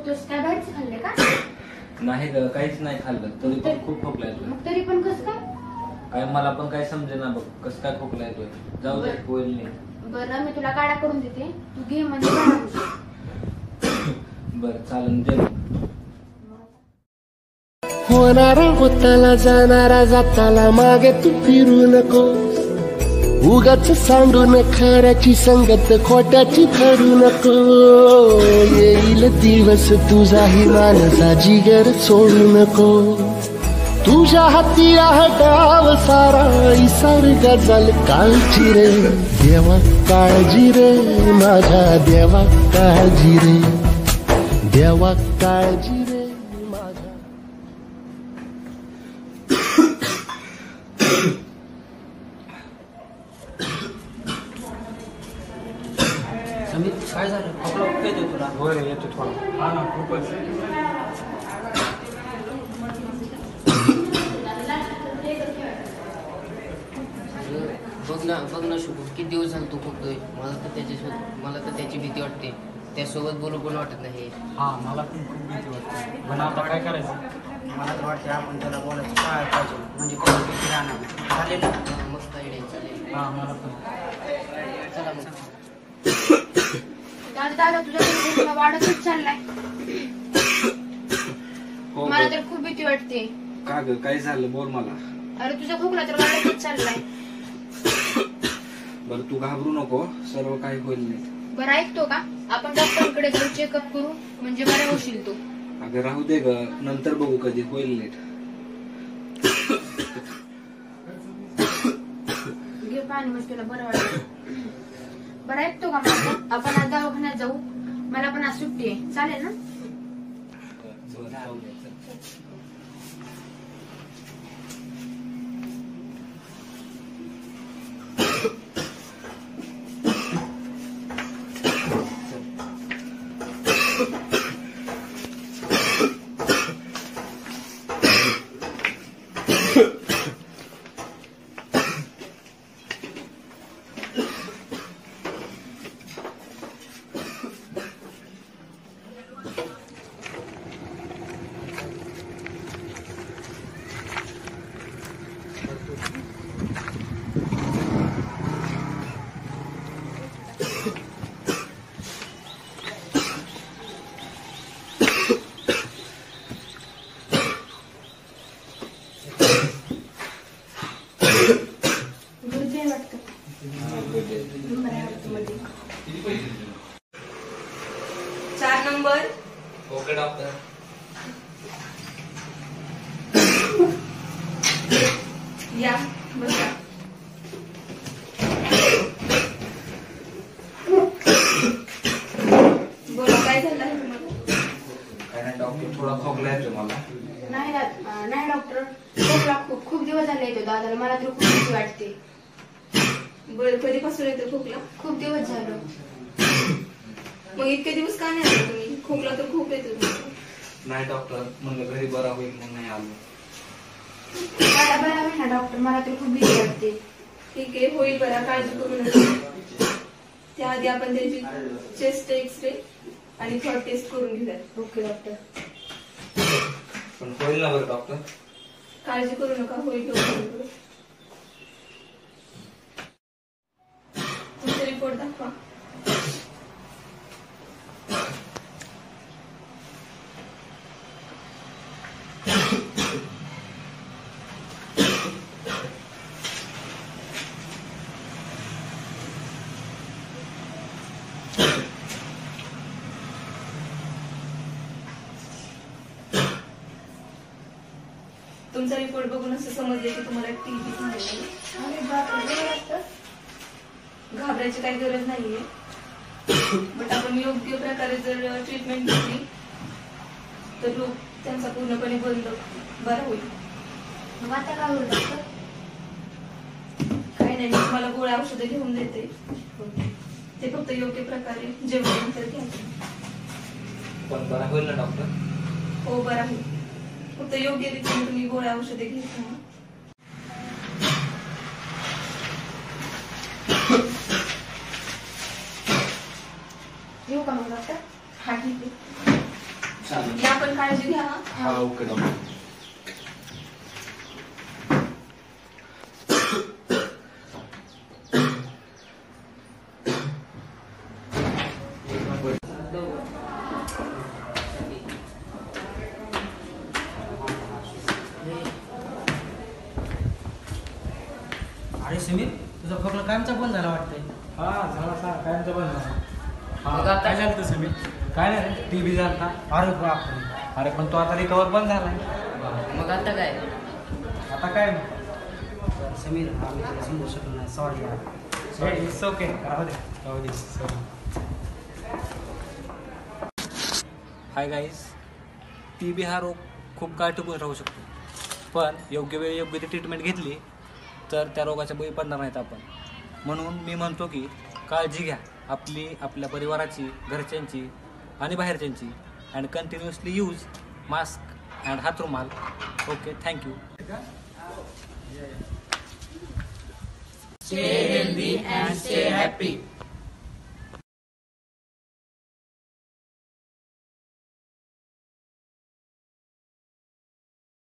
खोकतोस काय बाहेरच खाल्ले का? नाही ग काहीच नाही खाल्लं तरी पण खूप खोकला येतोय. मग तरी पण कसं काय? काय मला पण काय समजेना बघ कसं काय खोकला येतोय. जाऊ दे होईल नाही. बरं मी तुला काढा करून देते तू घे म्हणजे बरं. बरं चालेल दे. होणारा होताला जाणारा जाताला मागे तू फिरू नको. उगाच सांडून खऱ्याची संगत खोट्याची करू नको. येईल दिवस तुझाही मानसा जिगर सोडू नको. तुझ्या हाती आहे डाव सारा इसार गजल काळजी रे. देवा काळजी रे माझ्या देवा काळजी रे. देवा काळजी रे माझ्या. समीर काय झालं? खोकला खूप येतो तुला? होय येतो थोडा. हा ना खूपच. बघ ना शुभ किती दिवस झाले तू खोकतोय. मला तर त्याची भीती वाटते. त्यासोबत बोलू पण वाटत नाही. हा मला पण खूप भीती वाटते. पण आता काय करायचं? मला तर वाटते आपण त्याला बोलायचं काय पाहिजे म्हणजे कोणी भीती राहणार चालेल ना. मस्त आयडिया चालेल. हा मला पण. चला मग. दादा तुझ्या खोकला वाढतच चाललाय. मला तर खूप भीती वाटते. का ग काय झालं बोल मला. अरे तुझा खोकला तर वाढतच चाललाय. बरं तू घाबरू नको सर्व काही होईल नाही. बरं ऐकतो का आपण डॉक्टरकडे जाऊ चेकअप करू म्हणजे बरं होशील तू. अगं राहू दे ग नंतर बघू कधी होईल नीट. घे पाणी मग तुला बरं वाटेल. बरं ऐकतो का माझं आपण आज दवाखान्यात जाऊ. मला पण आज सुट्टी आहे चालेल ना. Okay doctor. या बसा. बोला काय झालं आहे तुम्हाला? काय नाही डॉक्टर थोडा खोकला येतोय मला. नाही डॉक्टर खोकला खूप दिवस झाले येतो दादाला. मला तर खूप भीती वाटते. बरं कधीपासून येतो खोकला? खूप दिवस झालं. मग इतके दिवस का नाही आले तुम्ही? खोकला तर खूप येतो. नाही डॉक्टर म्हणलं घरी बरा होईल म्हणून नाही आलो. मला बरं आहे ना डॉक्टर. मला तर खूप भीती वाटते. ठीक आहे होईल बरा काळजी करू नका. त्याआधी आपण त्याची चेस्ट एक्सरे आणि थ्रॉट टेस्ट करून घेऊया. Okay doctor. पण होईल ना बरं डॉक्टर. काळजी करू नका होईल लवकर. तुमचा रिपोर्ट दाखवा. तुमचा रिपोर्ट बघून असं समजले की तुम्हाला टीबी झालेला. घाबरायची काही गरज नाहीये. बट आपण योग्य प्रकारे जर ट्रीटमेंट घेतली तर रोग त्यांचा पूर्णपणे बरा होईल. मग आता काय होईल डॉक्टर? काही नाही मी तुम्हाला गोळ्या औषधं घेऊन देते. ते फक्त योग्य प्रकारे जेवणानंतर घ्यायचे. पण बरा होईल ना डॉक्टर? हो बरा होईल. फक्त योग्य रीतीने तुम्ही गोळ्या औषधे घ्यायची. येऊ का मग डॉक्टर? हा ठीक आहे. या आपण काळजी घ्या. हा ओके डॉक्टर. अरे समीर, तुझा खोकला कायमचा बंद झाला वाटतंय. हा झाला कायमचा बंद झाला. मग आता काय झालं समीर? काय नाही रे, TB झाला. अरे बापरे. अरे पण तो आता रिकवर पण झालाय. मग आता काय? आता काय समीर, आम्ही तुला समजू शकलो नाही. सॉरी यार. It's okay. राहू दे. हाय गाईज, TB हा रोग खूप काळ टिकून राहू शकतो, पण योग्य वेळी योग्य ती ट्रीटमेंट घेतली तर त्या रोगाच्या बळी पडणार नाहीत आपण. म्हणून मी म्हणतो की काळजी घ्या आपली, आपल्या परिवाराची, घरच्यांची आणि बाहेरच्यांची. And continuously use mask and हात रुमाल. Okay, thank you. Stay healthy and stay happy.